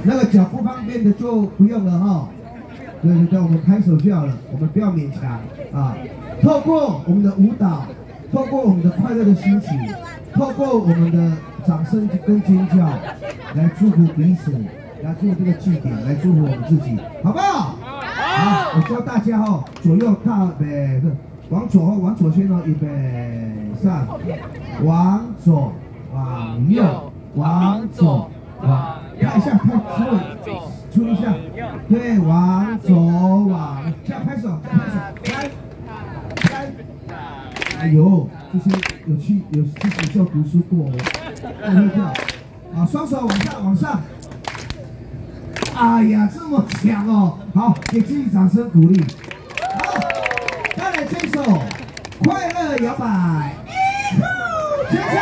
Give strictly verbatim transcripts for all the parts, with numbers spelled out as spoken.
那个脚不方便的就不用了哈。对对对，我们拍手就好了，我们不要勉强啊。透过我们的舞蹈，透过我们的快乐的心情，透过我们的掌声跟尖叫，来祝福彼此，来祝福这个祭典，来祝福我们自己，好不好？好，我教大家哦，左右大北，往左哦，往左先哦，预备上，往左，往右，往左，往，看一下，看稍微注意一下，对，往左往，这样拍手，拍手，来，来，哎呦，这些有去有去学校读书过哦，会这样，啊，双手往上，往上。哎呀，这么强哦！好，给自己掌声鼓励。好，再来这首《快乐摇摆》，接唱。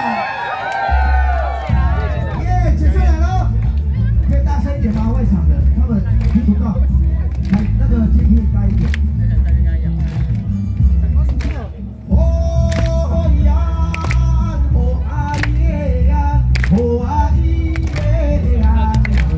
耶，结束来了，可以大声一点吗？外场的他们听不到，来那个监听大一点。哦呀，哦啊耶呀，哦啊耶呀。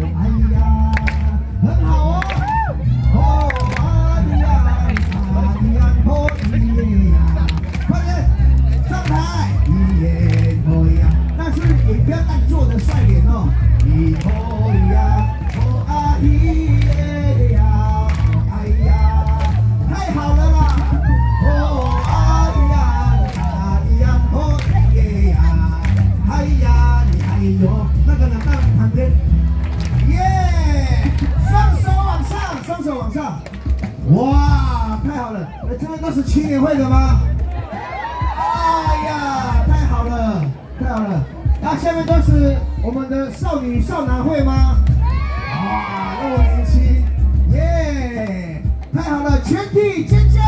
很好哦，哦啊咿呀啊咿呀哦咿呀，快点上台，咿耶哦咿呀，但是也不要当做的帅脸哦，咿哦咿呀，哦啊咿耶呀，哦哎呀，太好了啦，哦啊咿呀啊咿呀哦咿耶呀，哎呀你哎呦，那个人到旁边。双手往上，双手往上，哇，太好了！哎，这边都是青年会的吗？哎呀，太好了，太好了！那下面都是我们的少女少男会吗？哇，那么年轻，耶，太好了！全体尖叫！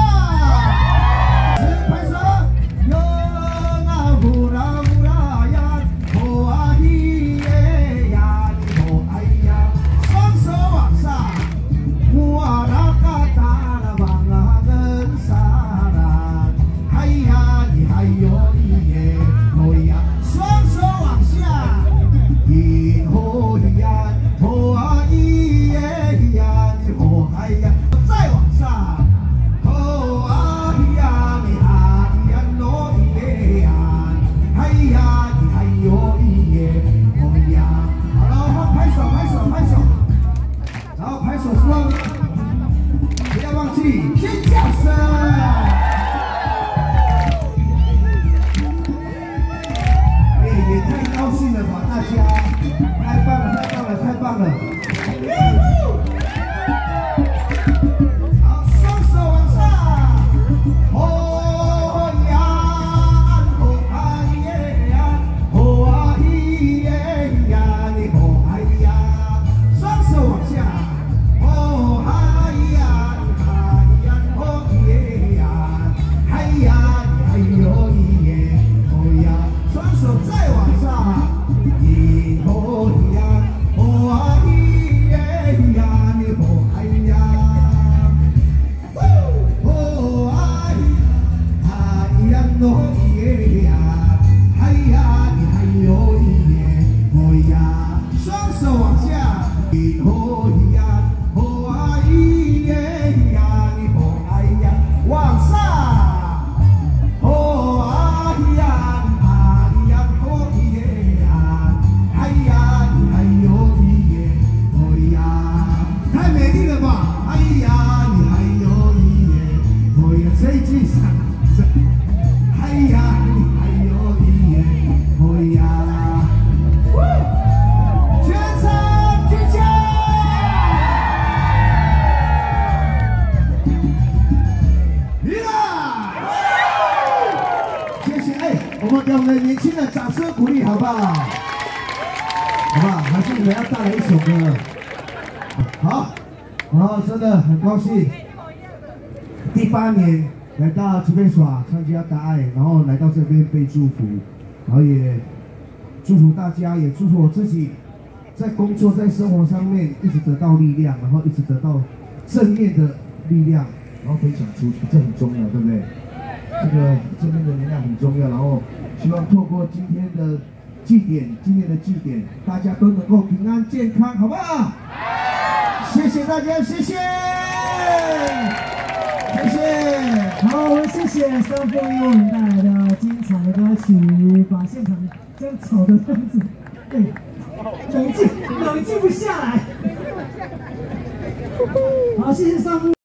拍手！哟啦呼啦呼啦呀，哦啊咿耶呀，哦哎呀。哇啦嘎达啦哇啦跟沙啦，嗨呀你嗨哟你耶哦呀，双手往下，咿吼咿呀，吼啊咿耶咿呀你吼嗨呀，再往上，吼啊咿呀你啊咿呀喏咿耶呀，嗨呀你嗨哟咿耶哦呀，好了，拍手拍手拍手。然后拍手之后，不要忘记尖叫声。哎，也太高兴了吧，大家！太棒了，太棒了，太棒了！好，双手往上，哦呀，哦啊耶呀，哦啊咿耶呀，你哦哎呀，双手往下。哦嗨呀，嗨呀，哦耶呀，嗨呀，哎呦耶，哦呀，双手再往上，咿哦呀，哦啊咿耶呀，你哦哎呀，哦啊咿，嗨呀，哦耶呀，嗨呀，你哎呦耶，哦呀，双手往下，咿哦呀。哦啊咿耶呀，你哦哎呀，往上，哦啊咿呀，啊咿呀，哦咿耶呀，哎呀，你哎呦咿耶，哦呀，太美丽了吧，哎呀，你哎呦咿耶，哦呀，这一句上，哎呀，你哎呦咿耶，哦呀。我们给我们的年轻人掌声鼓励，好不好？好不好？还是我们要再来一首歌？好，然后真的很高兴，第八年来到这边耍参加大爱，然后来到这边被祝福，然后也祝福大家，也祝福我自己，在工作在生活上面一直得到力量，然后一直得到正面的力量，然后分享出去，这很重要，对不对？这个正面的能量很重要，然后希望透过今天的祭典，今年的祭典，大家都能够平安健康，好不好？谢谢大家，谢谢，谢谢。 好，我们谢谢三凤为我们带来的精彩的歌曲，把现场这样吵的样子，对，冷静，冷静不下来。好，谢谢三凤。